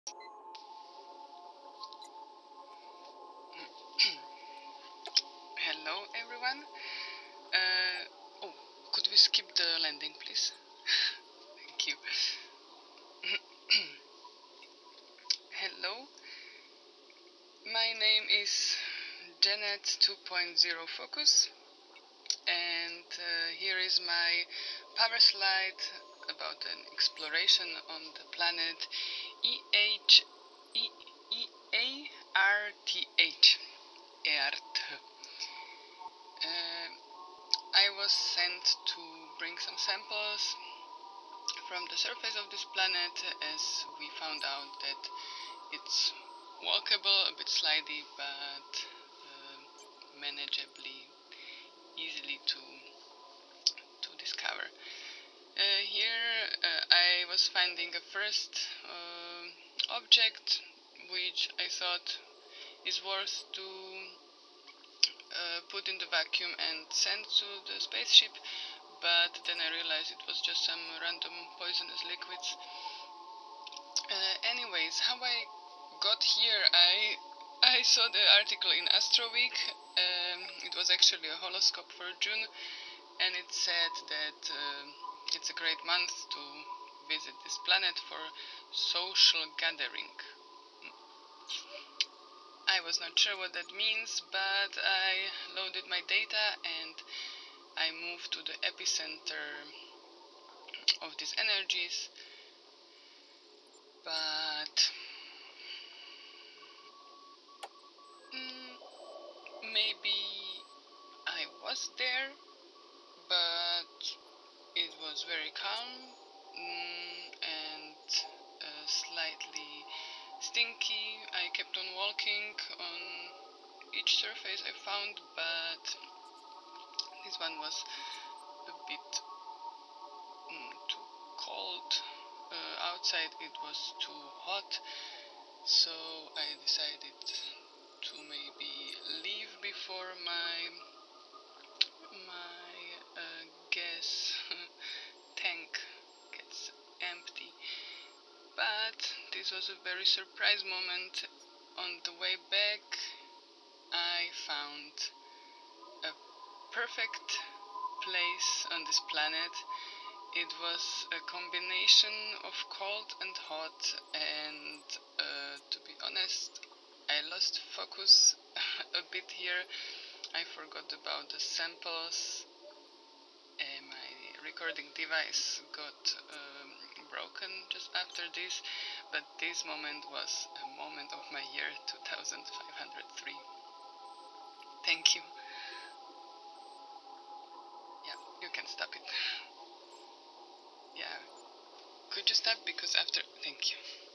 Hello everyone. Oh, could we skip the landing, please? Thank you. Hello. My name is Janet 2.0 Focus, and here is my power slide about an exploration on the planet EH EARTH. I was sent to bring some samples from the surface of this planet, as we found out that it's walkable, a bit slidey, but manageably easily to discover. Here I was finding a first object which I thought is worth to put in the vacuum and send to the spaceship, but then I realized it was just some random poisonous liquids. Anyways, how I got here, I saw the article in Astro Week. It was actually a horoscope for June, and it said that it's a great month to visit this planet for social gathering. I was not sure what that means, but I loaded my data and I moved to the epicenter of these energies. But maybe I was there, but it was very calm and slightly stinky. I kept on walking on each surface I found, but this one was a bit too cold. Outside it was too hot, so I decided to maybe leave before my gas tank gets empty. But this was a very surprise moment. On the way back I found a perfect place on this planet. It was a combination of cold and hot, and to be honest, I lost focus a bit here. I forgot about the samples. My recording device got broken just after this, but this moment was a moment of my year 2503. Thank you. Yeah, you can stop it. Yeah, could you stop, because after... Thank you.